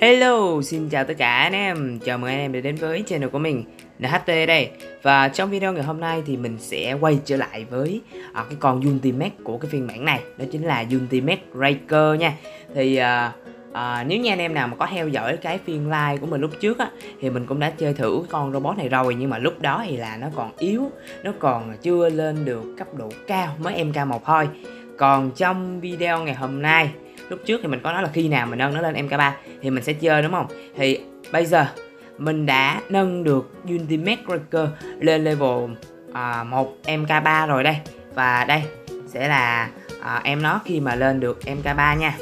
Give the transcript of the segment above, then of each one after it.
Hello, xin chào tất cả anh em. Chào mừng anh em đã đến với channel của mình, NHT đây. Và trong video ngày hôm nay thì mình sẽ quay trở lại với cái con Ultimate của cái phiên bản này. Đó chính là Ultimate Raker nha. Thì nếu như anh em nào mà có theo dõi cái phiên live của mình lúc trước á, thì mình cũng đã chơi thử con robot này rồi. Nhưng mà lúc đó thì là nó còn yếu, nó còn chưa lên được cấp độ cao, mới MK1 thôi. Còn trong video ngày hôm nay, lúc trước thì mình có nói là khi nào mình nâng nó lên MK3 thì mình sẽ chơi, đúng không? Thì bây giờ mình đã nâng được Ultimate Raker lên level 1 MK3 rồi đây. Và đây sẽ là em nó khi mà lên được MK3 nha.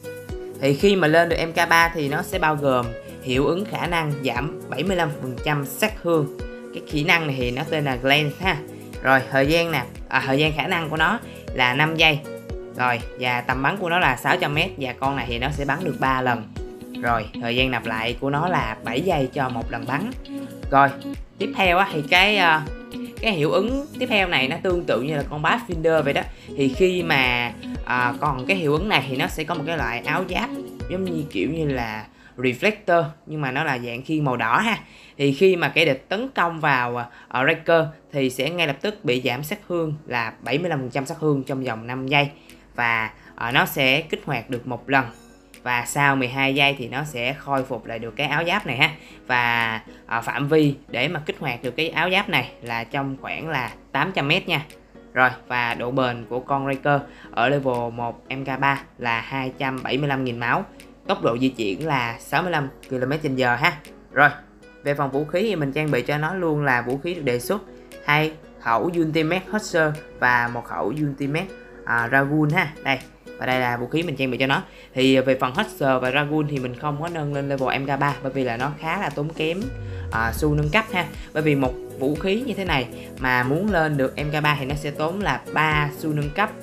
Thì khi mà lên được MK3 thì nó sẽ bao gồm hiệu ứng khả năng giảm 75% sát thương. Cái kỹ năng này thì nó tên là Glance ha. Rồi thời gian khả năng của nó là 5 giây. Rồi và tầm bắn của nó là 600m và con này thì nó sẽ bắn được 3 lần. Rồi thời gian nạp lại của nó là 7 giây cho một lần bắn. Rồi tiếp theo á, thì cái hiệu ứng tiếp theo này nó tương tự như là con Pathfinder vậy đó. Thì khi mà còn cái hiệu ứng này thì nó sẽ có một cái loại áo giáp giống như kiểu như là Reflector, nhưng mà nó là dạng khiên màu đỏ ha. Thì khi mà kẻ địch tấn công vào Raker thì sẽ ngay lập tức bị giảm sát thương là 75% sát thương trong vòng 5 giây. Và nó sẽ kích hoạt được một lần. Và sau 12 giây thì nó sẽ khôi phục lại được cái áo giáp này ha. Và phạm vi để mà kích hoạt được cái áo giáp này là trong khoảng là 800m nha. Rồi và độ bền của con Raker ở level 1 MK3 là 275.000 máu. Tốc độ di chuyển là 65 km/h ha. Rồi về phần vũ khí thì mình trang bị cho nó luôn là vũ khí được đề xuất 2 khẩu Ultimate Husker và một khẩu Ultimate Dragoon ha. Đây, và đây là vũ khí mình trang bị cho nó. Thì về phần Husker và Dragoon thì mình không có nâng lên level MK3 bởi vì là nó khá là tốn kém xu nâng cấp ha. Bởi vì một vũ khí như thế này mà muốn lên được MK3 thì nó sẽ tốn là 3 xu nâng cấp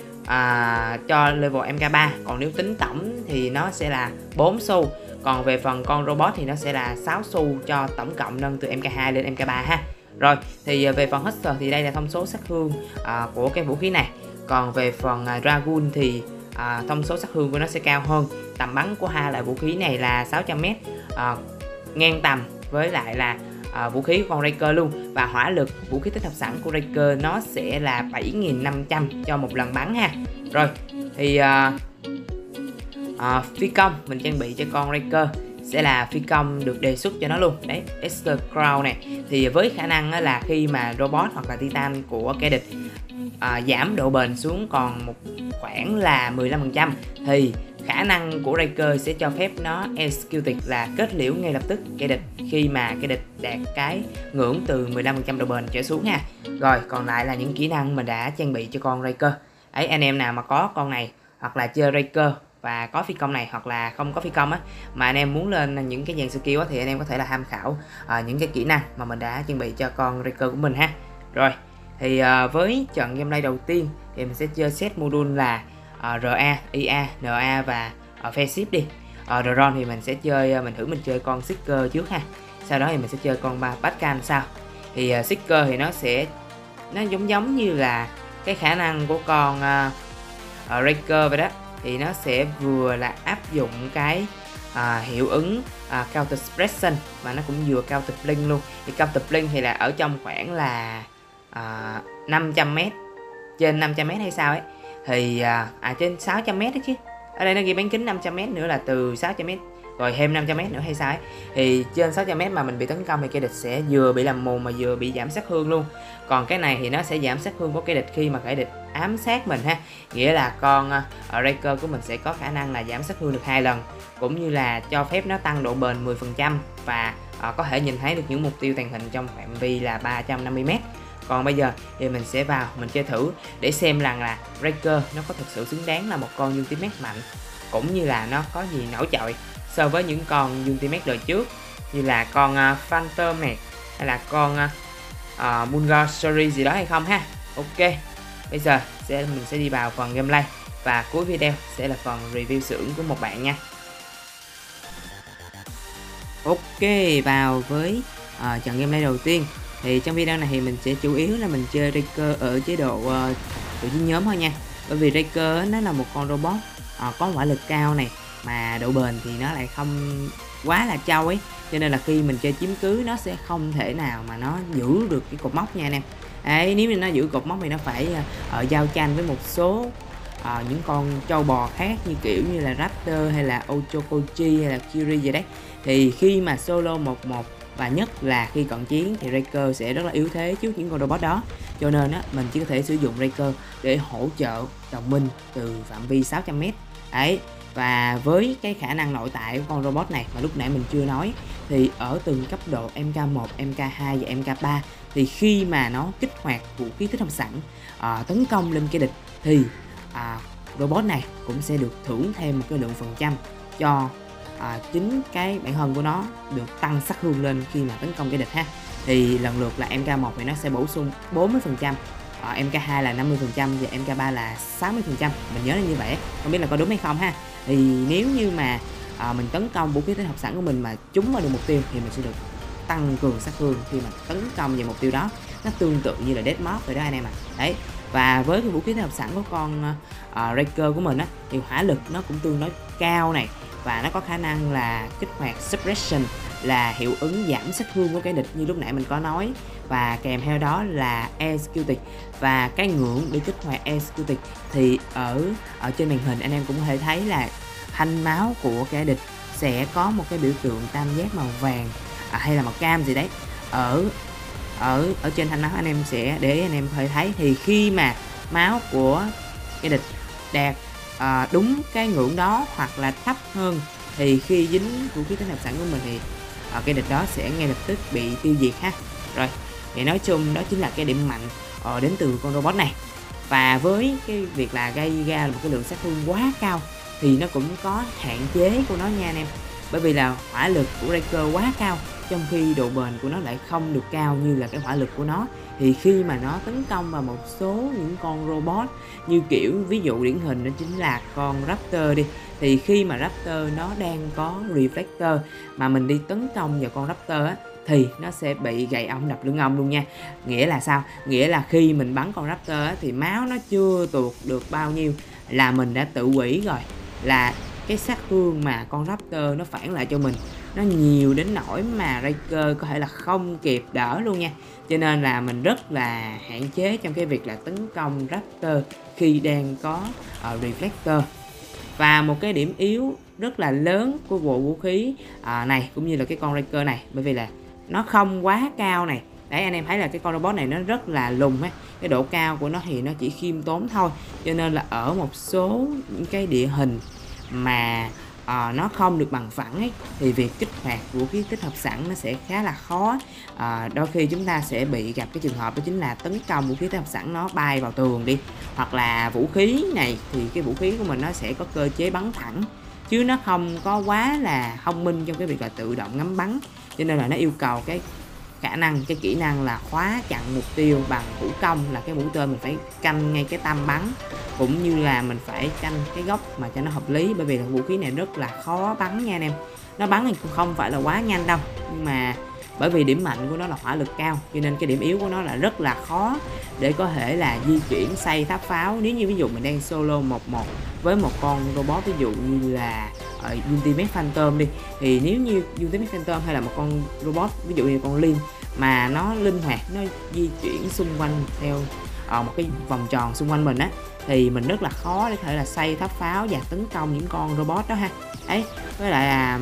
cho level MK3. Còn nếu tính tổng thì nó sẽ là 4 xu. Còn về phần con robot thì nó sẽ là 6 xu cho tổng cộng nâng từ MK2 lên MK3 ha. Rồi thì về phần Husker thì đây là thông số sát thương của cái vũ khí này. Còn về phần Dragoon thì thông số sát thương của nó sẽ cao hơn. Tầm bắn của hai loại vũ khí này là 600m, ngang tầm với lại là vũ khí của con Raker luôn. Và hỏa lực vũ khí tích hợp sẵn của Raker nó sẽ là 7.500 cho một lần bắn ha. Rồi thì phi công mình trang bị cho con Raker sẽ là phi công được đề xuất cho nó luôn. Đấy, Esther Crown này. Thì với khả năng là khi mà robot hoặc là titan của kẻ địch giảm độ bền xuống còn một khoảng là 15% thì khả năng của Raker sẽ cho phép nó execute là kết liễu ngay lập tức kẻ địch khi mà kẻ địch đạt cái ngưỡng từ 15% độ bền trở xuống ha. Rồi còn lại là những kỹ năng mình đã trang bị cho con Raker. Ấy, anh em nào mà có con này hoặc là chơi Raker và có phi công này hoặc là không có phi công á, mà anh em muốn lên những cái dàn skill á, thì anh em có thể là tham khảo những cái kỹ năng mà mình đã trang bị cho con Raker của mình ha. Rồi thì với trận gameplay đầu tiên thì mình sẽ chơi set module là RA, IA, NA và Faceship đi. Drone thì mình sẽ chơi, mình chơi con Seeker trước ha. Sau đó thì mình sẽ chơi con Pascal sau. Thì Seeker thì nó giống như là cái khả năng của con Raker vậy đó. Thì nó sẽ vừa là áp dụng cái hiệu ứng Counter Suppression mà nó cũng vừa Counter Blink luôn. Thì Counter Blink thì là ở trong khoảng là 500m, trên 500m hay sao ấy. Thì trên 600m đó chứ. Ở đây nó ghi bán kính 500m nữa là từ 600m rồi thêm 500m nữa hay sao ấy. Thì trên 600m mà mình bị tấn công thì kẻ địch sẽ vừa bị làm mù mà vừa bị giảm sát thương luôn. Còn cái này thì nó sẽ giảm sát thương của kẻ địch khi mà kẻ địch ám sát mình ha. Nghĩa là con Raker của mình sẽ có khả năng là giảm sát thương được 2 lần, cũng như là cho phép nó tăng độ bền 10% và có thể nhìn thấy được những mục tiêu tàng hình trong phạm vi là 350m. Còn bây giờ thì mình sẽ vào mình chơi thử để xem rằng là Raker nó có thực sự xứng đáng là một con Ultimate mạnh, cũng như là nó có gì nổi trội so với những con Ultimate đời trước như là con Phantom này hay là con Bulgar Series gì đó hay không ha. Ok, bây giờ mình sẽ đi vào phần gameplay và cuối video sẽ là phần review xưởng của một bạn nha. Ok, vào với trận gameplay đầu tiên. Thì trong video này thì mình sẽ chủ yếu là mình chơi Raker ở chế độ tổ chiến nhóm thôi nha. Bởi vì Raker nó là một con robot có hỏa lực cao này, mà độ bền thì nó lại không quá là trâu ấy, cho nên là khi mình chơi chiếm cứ nó sẽ không thể nào mà nó giữ được cái cột mốc nha anh em. Đấy, nếu như nó giữ cột mốc thì nó phải giao tranh với một số những con trâu bò khác như kiểu như là Raptor hay là Ochokochi hay là Kiri vậy đấy. Thì khi mà solo 1-1 và nhất là khi cận chiến thì Raker sẽ rất là yếu thế trước những con robot đó, cho nên á mình chỉ có thể sử dụng Raker để hỗ trợ đồng minh từ phạm vi 600m. Đấy, và với cái khả năng nội tại của con robot này mà lúc nãy mình chưa nói, thì ở từng cấp độ MK1, MK2 và MK3 thì khi mà nó kích hoạt vũ khí tích hợp sẵn tấn công lên cái địch thì robot này cũng sẽ được thưởng thêm một cái lượng phần trăm cho chính cái bản thân của nó được tăng sát thương lên khi mà tấn công cái địch ha. Thì lần lượt là MK1 thì nó sẽ bổ sung 40%, MK2 là 50% và MK3 là 60%, mình nhớ là như vậy, không biết là có đúng hay không ha. Thì nếu như mà mình tấn công vũ khí tích hợp sẵn của mình mà trúng vào được mục tiêu thì mình sẽ được tăng cường sát thương khi mà tấn công về mục tiêu đó, nó tương tự như là Deathmark vậy đó anh em ạ. Đấy, và với cái vũ khí tích hợp sẵn của con Raker của mình á thì hỏa lực nó cũng tương đối cao này, và nó có khả năng là kích hoạt Suppression là hiệu ứng giảm sát thương của cái địch như lúc nãy mình có nói, và kèm theo đó là Executed. Và cái ngưỡng để kích hoạt Executed thì ở trên màn hình anh em cũng có thể thấy là thanh máu của kẻ địch sẽ có một cái biểu tượng tam giác màu vàng hay là màu cam gì đấy ở trên thanh máu, anh em sẽ để anh em có thể thấy. Thì khi mà máu của cái địch đạt đúng cái ngưỡng đó hoặc là thấp hơn thì khi dính vũ khí tích hợp sẵn của mình thì cái địch đó sẽ ngay lập tức bị tiêu diệt ha. Rồi, thì nói chung đó chính là cái điểm mạnh đến từ con robot này. Và với cái việc là gây ra một cái lượng sát thương quá cao thì nó cũng có hạn chế của nó nha anh em, bởi vì là hỏa lực của Raker quá cao trong khi độ bền của nó lại không được cao như là cái hỏa lực của nó. Thì khi mà nó tấn công vào một số những con robot như kiểu ví dụ điển hình đó chính là con Raptor đi, thì khi mà Raptor nó đang có Reflector mà mình đi tấn công vào con Raptor á thì nó sẽ bị gậy ông đập lưng ông luôn nha. Nghĩa là sao? Nghĩa là khi mình bắn con Raptor á, thì máu nó chưa tuột được bao nhiêu là mình đã tự hủy rồi, là cái sát thương mà con Raptor nó phản lại cho mình nó nhiều đến nỗi mà Raker có thể là không kịp đỡ luôn nha. Cho nên là mình rất là hạn chế trong cái việc là tấn công Raptor khi đang có Reflector. Và một cái điểm yếu rất là lớn của bộ vũ khí này cũng như là cái con Raker này, bởi vì là nó không quá cao này. Đấy, anh em thấy là cái con robot này nó rất là lùn ấy, cái độ cao của nó thì nó chỉ khiêm tốn thôi, cho nên là ở một số những cái địa hình mà nó không được bằng phẳng ấy thì việc kích hoạt vũ khí tích hợp sẵn nó sẽ khá là khó. Đôi khi chúng ta sẽ bị gặp cái trường hợp đó chính là tấn công vũ khí tích hợp sẵn nó bay vào tường đi, hoặc là vũ khí này thì cái vũ khí của mình nó sẽ có cơ chế bắn thẳng chứ nó không có quá là thông minh trong cái việc là tự động ngắm bắn, cho nên là nó yêu cầu cái khả năng, cái kỹ năng là khóa chặn mục tiêu bằng thủ công, là cái mũi tên mình phải canh ngay cái tam bắn, cũng như là mình phải canh cái góc mà cho nó hợp lý, bởi vì là vũ khí này rất là khó bắn nha anh em. Nó bắn thì cũng không phải là quá nhanh đâu, nhưng mà bởi vì điểm mạnh của nó là hỏa lực cao cho nên cái điểm yếu của nó là rất là khó để có thể là di chuyển xây tháp pháo. Nếu như ví dụ mình đang solo 1-1 với một con robot ví dụ như là Ultimate Phantom đi, thì nếu như Ultimate Phantom hay là một con robot ví dụ như con Lin mà nó linh hoạt, nó di chuyển xung quanh theo một cái vòng tròn xung quanh mình á, thì mình rất là khó để có thể là xây tháp pháo và tấn công những con robot đó ha. Đấy, với lại là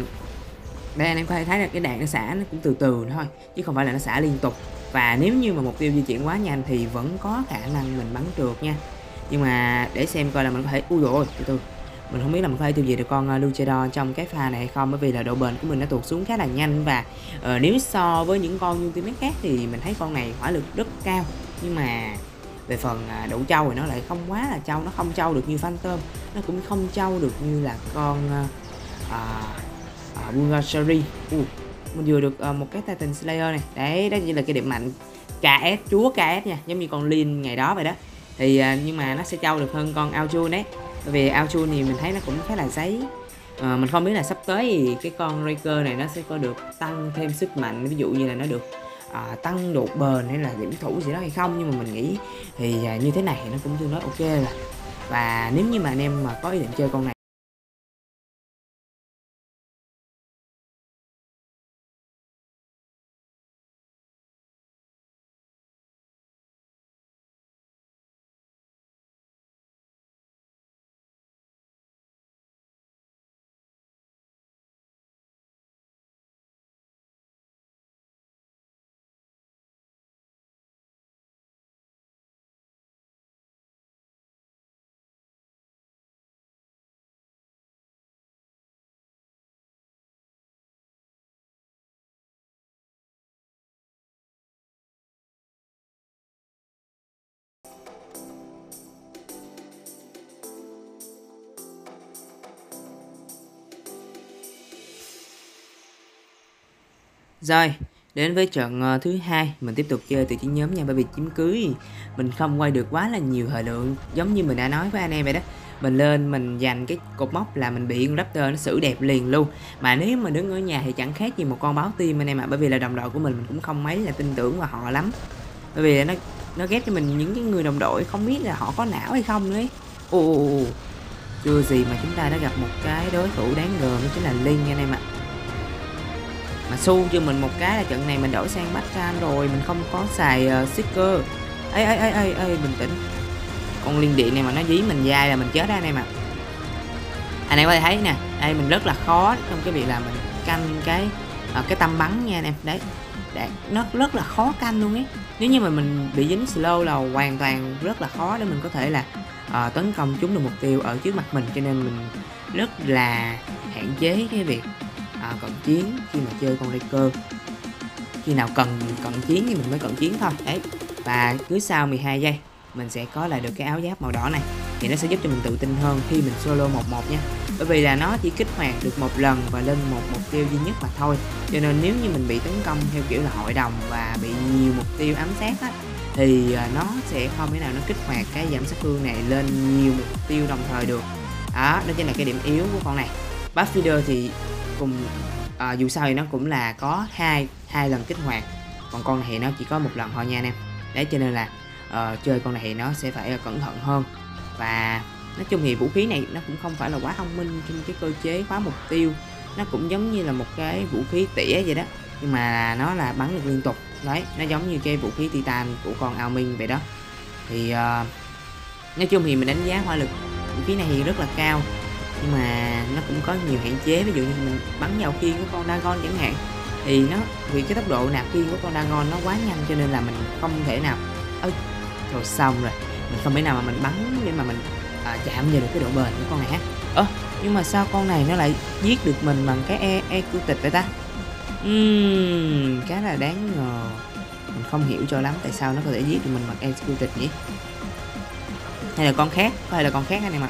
đây anh em có thể thấy là cái đạn nó xả nó cũng từ từ thôi chứ không phải là nó xả liên tục, và nếu như mà mục tiêu di chuyển quá nhanh thì vẫn có khả năng mình bắn trượt nha. Nhưng mà để xem coi là mình có thể rồi từ từ, mình không biết là mình có thể tiêu diệt được con Luchador trong cái pha này hay không, bởi vì là độ bền của mình nó tụt xuống khá là nhanh. Và nếu so với những con Ultimate khác thì mình thấy con này hỏa lực rất cao, nhưng mà về phần độ trâu thì nó lại không quá là trâu, nó không trâu được như Phantom, nó cũng không trâu được như là con Bulgari. Mình vừa được một cái Titan Slayer này. Đấy, đó chỉ là cái điểm mạnh KS, chúa KS nha, giống như con Lin ngày đó vậy đó. Thì nhưng mà nó sẽ trâu được hơn con Alchun đấy, bởi vì Alchun thì mình thấy nó cũng khá là giấy. Mình không biết là sắp tới thì cái con Raker này nó sẽ có được tăng thêm sức mạnh, ví dụ như là nó được tăng độ bền hay là điểm thủ gì đó hay không, nhưng mà mình nghĩ thì như thế này thì nó cũng tương đối ok rồi. Và nếu như mà anh em mà có ý định chơi con này Rồi, đến với trận thứ hai, mình tiếp tục chơi từ chiến nhóm nha, bởi vì chiếm cưới mình không quay được quá là nhiều thời lượng, giống như mình đã nói với anh em vậy đó. Mình lên mình giành cái cột mốc là mình bị con Raptor nó xử đẹp liền luôn. Mà nếu mà đứng ở nhà thì chẳng khác gì một con báo tim anh em ạ, bởi vì là đồng đội của mình cũng không mấy là tin tưởng vào họ lắm. Bởi vì là nó ghép cho mình những cái người đồng đội không biết là họ có não hay không nữa ấy. Ồ, chưa gì mà chúng ta đã gặp một cái đối thủ đáng gờm, đó chính là Linh anh em ạ. Mà xu cho mình một cái là trận này mình đổi sang Bachan rồi, mình không có xài Seeker. Ê, bình tĩnh. Con liên điện này mà nó dí mình dai là mình chết đó anh em ạ. Anh em có thể thấy nè, đây mình rất là khó trong cái việc là mình canh cái tăm bắn nha anh em. Đấy, nó rất là khó canh luôn ấy. Nếu như mà mình bị dính slow là hoàn toàn rất là khó để mình có thể là tấn công trúng được mục tiêu ở trước mặt mình, cho nên mình rất là hạn chế cái việc cận chiến khi mà chơi con Raker. Khi nào cần chiến thì mình mới cận chiến thôi. Đấy, và cứ sau 12 giây mình sẽ có lại được cái áo giáp màu đỏ này, thì nó sẽ giúp cho mình tự tin hơn khi mình solo 1-1 nha. Bởi vì là nó chỉ kích hoạt được một lần và lên một mục tiêu duy nhất mà thôi, cho nên nếu như mình bị tấn công theo kiểu là hội đồng và bị nhiều mục tiêu ám sát á, thì nó sẽ không thể nào nó kích hoạt cái giảm sát thương này lên nhiều mục tiêu đồng thời được. Đó chính là cái điểm yếu của con này. Pathfinder thì cùng dù sao thì nó cũng là có hai lần kích hoạt, còn con này thì nó chỉ có một lần thôi nha anh em. Đấy, cho nên là chơi con này thì nó sẽ phải cẩn thận hơn. Và nói chung thì vũ khí này nó cũng không phải là quá thông minh trong cái cơ chế khóa mục tiêu, nó cũng giống như là một cái vũ khí tỉa vậy đó, nhưng mà nó là bắn được liên tục. Đấy, nó giống như cái vũ khí Titan của con Ao Minh vậy đó. Thì nói chung thì mình đánh giá hỏa lực vũ khí này thì rất là cao, nhưng mà nó cũng có nhiều hạn chế. Ví dụ như mình bắn vào khiên của con Dagon chẳng hạn, thì nó vì cái tốc độ nạp khiên của con Dagon nó quá nhanh, cho nên là mình không thể nào rồi xong rồi mình không thể nào mà mình bắn để mà mình chạm vào được cái độ bền của con này ha. Nhưng mà sao con này nó lại giết được mình bằng cái EQ tịch vậy ta? Khá là đáng ngờ. Mình không hiểu cho lắm tại sao nó có thể giết được mình bằng EQ tịch nhỉ? Hay là con khác? Hay là con khác anh em ạ?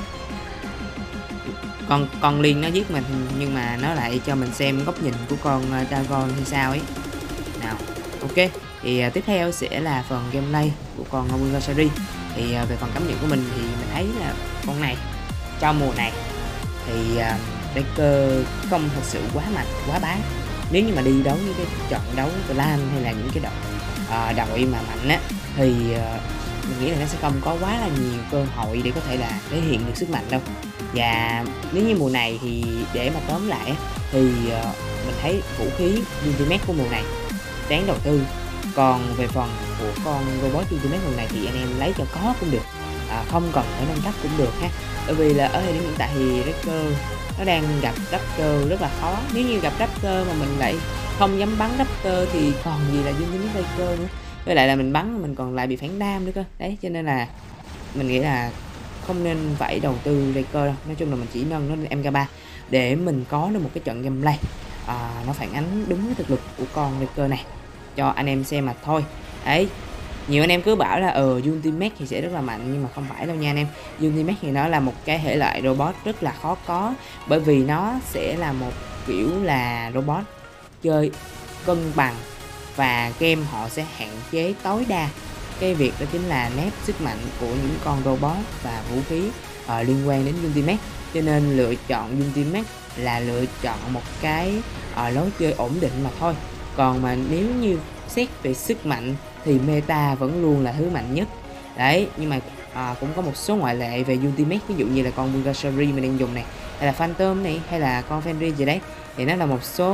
Con Liên nó giết mình nhưng mà nó lại cho mình xem góc nhìn của con Dagon hay sao ấy. Nào, ok. Thì tiếp theo sẽ là phần gameplay của con Bulgasari. Thì về phần cảm nhận của mình thì mình thấy là con này trong mùa này thì Raker không thật sự quá mạnh, quá bá. Nếu như mà đi đấu những cái trận đấu clan hay là những cái đội mà mạnh á, thì mình nghĩ là nó sẽ không có quá là nhiều cơ hội để có thể là thể hiện được sức mạnh đâu. Và nếu như mùa này thì để mà tóm lại thì mình thấy vũ khí Ultimate của mùa này đáng đầu tư. Còn về phần của con robot Ultimate mùa này thì anh em lấy cho có cũng được, không cần phải nâng cấp cũng được ha. Bởi vì là ở thời điểm hiện tại thì Raker nó đang gặp Raptor rất là khó. Nếu như gặp Raptor mà mình lại không dám bắn Raptor thì còn gì là Ultimate Raker nữa. Với lại là mình bắn mình còn lại bị phản đam nữa cơ. Đấy, cho nên là mình nghĩ là không nên phải đầu tư Raker đâu. Nói chung là mình chỉ nâng nó lên MK3 để mình có được một cái trận gameplay nó phản ánh đúng cái thực lực của con Raker này cho anh em xem mà thôi. Đấy, nhiều anh em cứ bảo là Ultimate thì sẽ rất là mạnh, nhưng mà không phải đâu nha anh em. Ultimate thì nó là một cái thể loại robot rất là khó có, bởi vì nó sẽ là một kiểu là robot chơi cân bằng, và game họ sẽ hạn chế tối đa cái việc đó chính là nép sức mạnh của những con robot và vũ khí liên quan đến Ultimate. Cho nên lựa chọn Ultimate là lựa chọn một cái lối chơi ổn định mà thôi. Còn mà nếu như xét về sức mạnh thì meta vẫn luôn là thứ mạnh nhất. Đấy, nhưng mà cũng có một số ngoại lệ về Ultimate, ví dụ như là con Bulgasari mình đang dùng này, hay là Phantom này, hay là con Fenrir gì đấy, thì nó là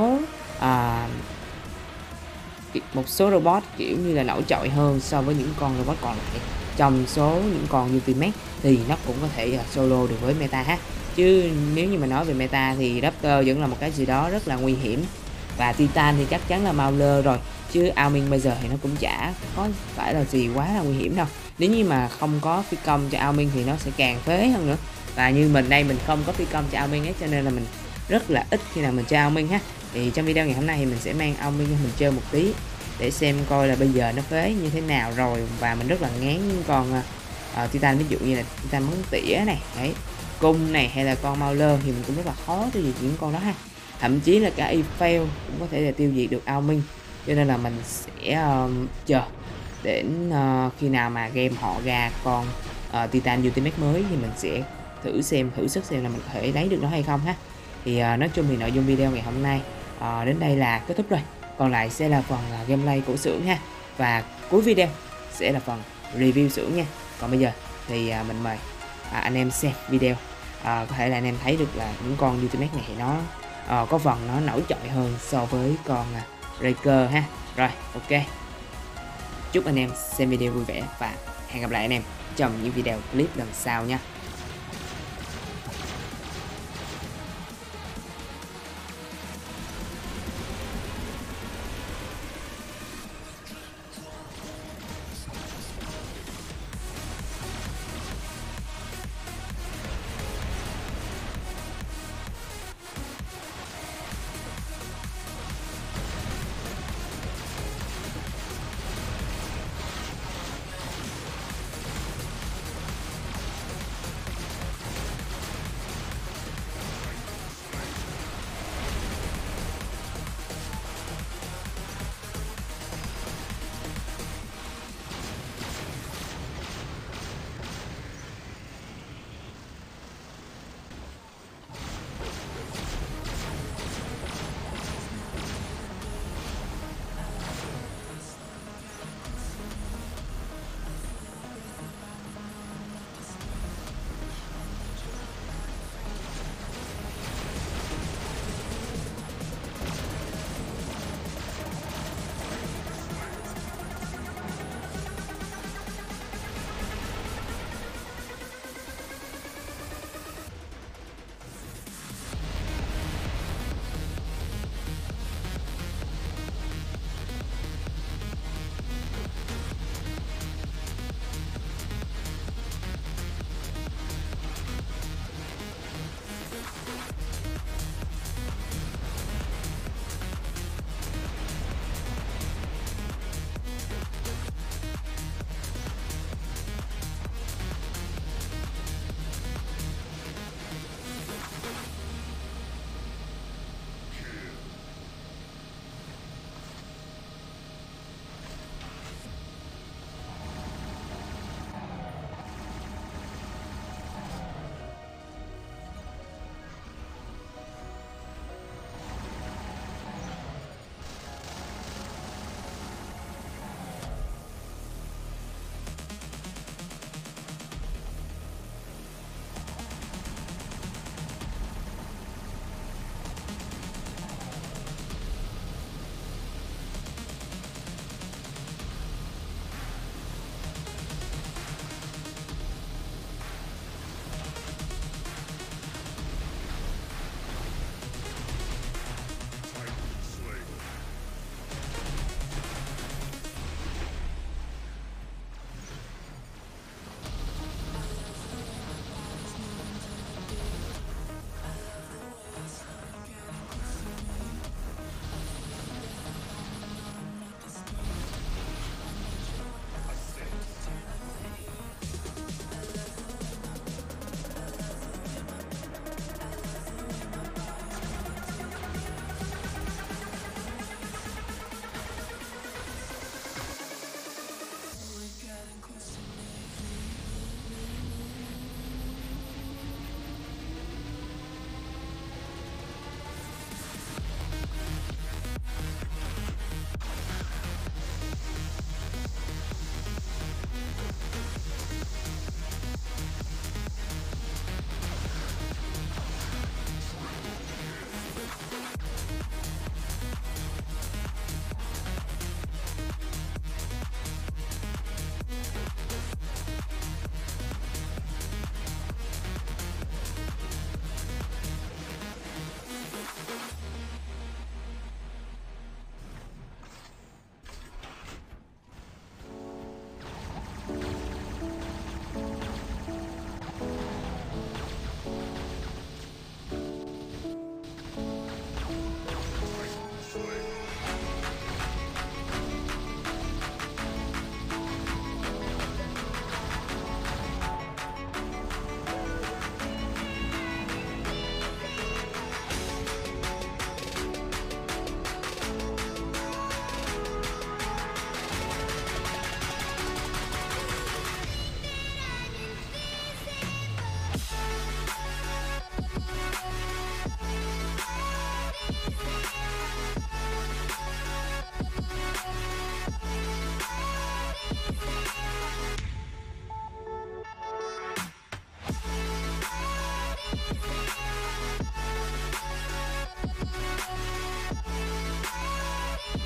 một số robot kiểu như là nổi trội hơn so với những con robot còn lại. Trong số những con Ultimate thì nó cũng có thể solo được với meta ha. Chứ nếu như mà nói về meta thì Raptor vẫn là một cái gì đó rất là nguy hiểm, và Titan thì chắc chắn là Mauler rồi, chứ Ao Minh bây giờ thì nó cũng chả có phải là gì quá là nguy hiểm đâu. Nếu như mà không có phi công cho Ao Minh thì nó sẽ càng phế hơn nữa. Và như mình đây mình không có phi công cho Ao Minh ấy, cho nên là mình rất là ít khi nào mình chơi Ao Minh ha. Thì trong video ngày hôm nay thì mình sẽ mang Ao Minh mình chơi một tí để xem coi là bây giờ nó phế như thế nào rồi. Và mình rất là ngán những con Titan, ví dụ như là Titan bắn tỉa này, đấy, cung này, hay là con Mauler thì mình cũng rất là khó cho những con đó ha. thậm chí là cả Eiffel cũng có thể là tiêu diệt được Ao Minh. Cho nên là mình sẽ chờ đến khi nào mà game họ ra con Titan Ultimate mới thì mình sẽ thử sức xem là mình có thể lấy được nó hay không ha. Thì nói chung thì nội dung video ngày hôm nay đến đây là kết thúc rồi. Còn lại sẽ là phần gameplay của xưởng ha. Và cuối video sẽ là phần review xưởng nha. Còn bây giờ thì mình mời anh em xem video. Có thể là anh em thấy được là những con Ultimate này thì nó có phần nó nổi trội hơn so với con Raker ha. Rồi, ok. Chúc anh em xem video vui vẻ và hẹn gặp lại anh em trong những video clip lần sau nha.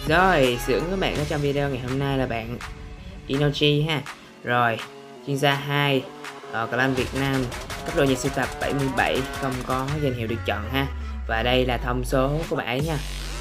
Rồi, xưởng của bạn ở trong video ngày hôm nay là bạn Inochi ha. Rồi, chuyên gia 2 clan Việt Nam, cấp độ nhà sưu tập 77, không có danh hiệu được chọn ha. Và đây là thông số của bạn ấy nha.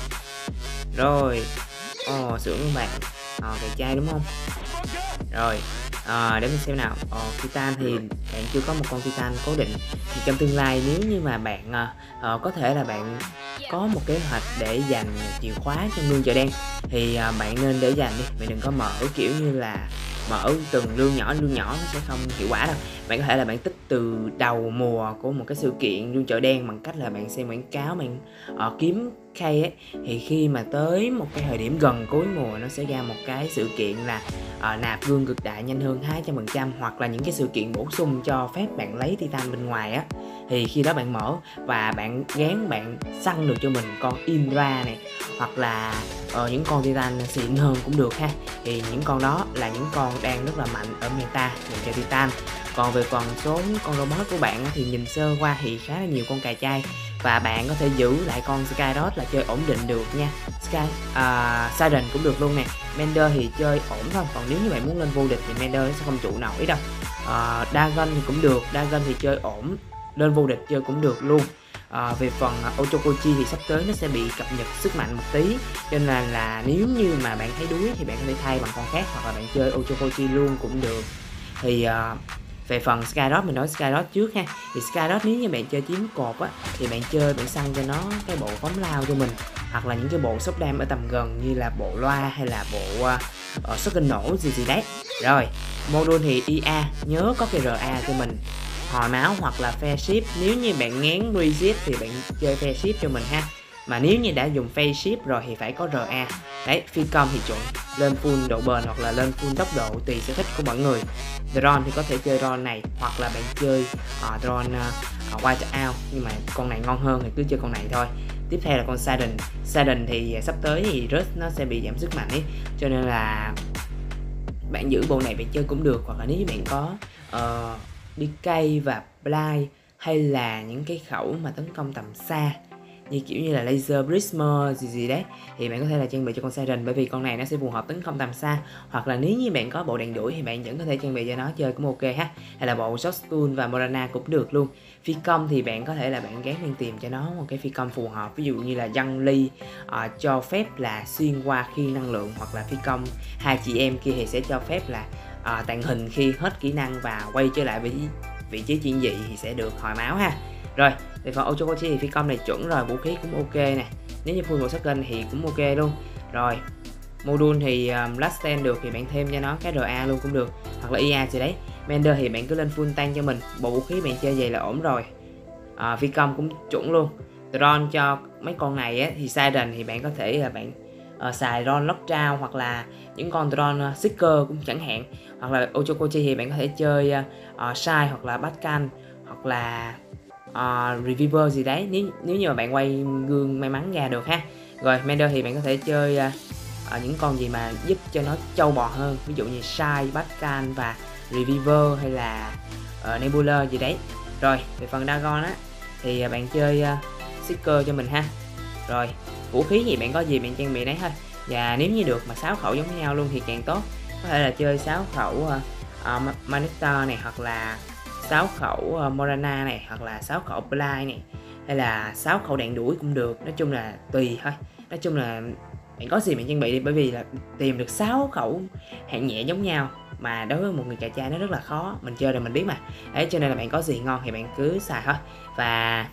Rồi, xưởng của bạn cày chai đúng không? Rồi, để mình xem nào. Titan thì bạn chưa có một con Titan cố định. Thì trong tương lai nếu như mà bạn có thể là bạn có một kế hoạch để dành chìa khóa trong lương chợ đen thì bạn nên để dành đi. Bạn đừng có mở kiểu như là mở từng lương nhỏ nó sẽ không hiệu quả đâu. Bạn có thể là bạn tích từ đầu mùa của một cái sự kiện lương chợ đen bằng cách là bạn xem quảng cáo, bạn kiếm khay ấy, thì khi mà tới một cái thời điểm gần cuối mùa nó sẽ ra một cái sự kiện là nạp gương cực đại nhanh hơn 200%, hoặc là những cái sự kiện bổ sung cho phép bạn lấy Titan bên ngoài á, thì khi đó bạn mở và bạn gán bạn săn được cho mình con Indra này, hoặc là những con Titan xịn hơn cũng được ha. Thì những con đó là những con đang rất là mạnh ở meta dành cho Titan. Còn về phần số con robot của bạn thì nhìn sơ qua thì khá là nhiều con cài chai, và bạn có thể giữ lại con Skydot là chơi ổn định được nha. Siren cũng được luôn nè. Mender thì chơi ổn thôi, còn nếu như bạn muốn lên vô địch thì Mender nó sẽ không trụ nổi đâu. Dagon thì cũng được, Dagon thì chơi ổn, lên vô địch chơi cũng được luôn. Về phần Ochokochi thì sắp tới nó sẽ bị cập nhật sức mạnh một tí, cho nên là nếu như mà bạn thấy đuối thì bạn có thể thay bằng con khác, hoặc là bạn chơi Ochokochi luôn cũng được. Thì về phần Skydot, mình nói Skydot trước ha. Thì Skydot nếu như bạn chơi chiếm cột á thì bạn chơi, bạn săn cho nó cái bộ phóng lao cho mình, hoặc là những cái bộ sốc đam ở tầm gần như là bộ loa hay là bộ sốc kinh nổ gì đấy. Rồi, module thì IA, nhớ có cái RA cho mình, hồi máu hoặc là phe ship. Nếu như bạn ngán reset thì bạn chơi phe ship cho mình ha. Mà nếu như đã dùng phe ship rồi thì phải có RA. Đấy, phi công thì chuẩn, lên full độ bền hoặc là lên full tốc độ tùy sở thích của mọi người. Drone thì có thể chơi drone này, hoặc là bạn chơi drone white out, nhưng mà con này ngon hơn thì cứ chơi con này thôi. Tiếp theo là con Siren. Siren thì sắp tới thì Rust nó sẽ bị giảm sức mạnh ấy, cho nên là bạn giữ bộ này bạn chơi cũng được. Hoặc là nếu như bạn có DK và Blind, hay là những cái khẩu mà tấn công tầm xa như kiểu như là laser prismer gì đấy, thì bạn có thể là trang bị cho con Siren, bởi vì con này nó sẽ phù hợp tấn công tầm xa. Hoặc là nếu như bạn có bộ đạn đuổi thì bạn vẫn có thể trang bị cho nó chơi cũng ok ha. Hay là bộ shot stun và Morana cũng được luôn. Phi công thì bạn có thể là bạn gán lên tìm cho nó một cái phi công phù hợp, ví dụ như là Dân Ly cho phép là xuyên qua khi năng lượng, hoặc là phi công hai chị em kia thì sẽ cho phép là tàng hình khi hết kỹ năng và quay trở lại với vị trí chuyển dị thì sẽ được hồi máu ha. Rồi, về phần Ochokochi thì phi công này chuẩn rồi, vũ khí cũng ok nè. Nếu như full bộ shotgun thì cũng ok luôn. Rồi, module thì last stand được thì bạn thêm cho nó cái RA luôn cũng được, hoặc là IA gì đấy. Mender thì bạn cứ lên full tank cho mình, bộ vũ khí bạn chơi vậy là ổn rồi. Phi công cũng chuẩn luôn. Drone cho mấy con này á, thì Siren thì bạn có thể là bạn xài drone lockdown, hoặc là những con drone seeker cũng chẳng hạn. Hoặc là Ochokochi thì bạn có thể chơi Shai hoặc là Batcan, hoặc là Reviver gì đấy, nếu như mà bạn quay gương may mắn ra được ha. Rồi Mender thì bạn có thể chơi những con gì mà giúp cho nó trâu bò hơn, ví dụ như Shai, Batcan và Reviver, hay là Nebula gì đấy. Rồi về phần Dagon á thì bạn chơi Seeker cho mình ha. Rồi vũ khí thì bạn có gì bạn trang bị đấy thôi, và nếu như được mà 6 khẩu giống nhau luôn thì càng tốt. Có thể là chơi 6 khẩu Manector này, hoặc là 6 khẩu Morana này, hoặc là 6 khẩu Blind này, hay là 6 khẩu đạn đuổi cũng được. Nói chung là tùy thôi, nói chung là bạn có gì bạn trang bị đi, bởi vì là tìm được 6 khẩu hạng nhẹ giống nhau mà đối với một người cà chai nó rất là khó. Mình chơi rồi mình biết mà đấy, cho nên là bạn có gì ngon thì bạn cứ xài thôi, và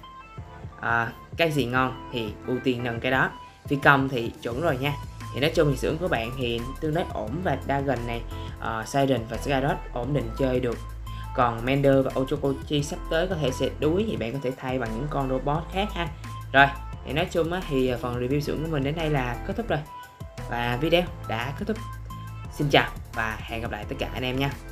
cái gì ngon thì ưu tiên nâng cái đó. Phi công thì chuẩn rồi nha. Thì nói chung thì xưởng của bạn thì tương đối ổn, và Dagon này, Siren và Skydot ổn định chơi được. Còn Mender và Ochokochi sắp tới có thể sẽ đuối thì bạn có thể thay bằng những con robot khác ha. Rồi, thì nói chung á, thì phần review xưởng của mình đến đây là kết thúc rồi, và video đã kết thúc. Xin chào và hẹn gặp lại tất cả anh em nha.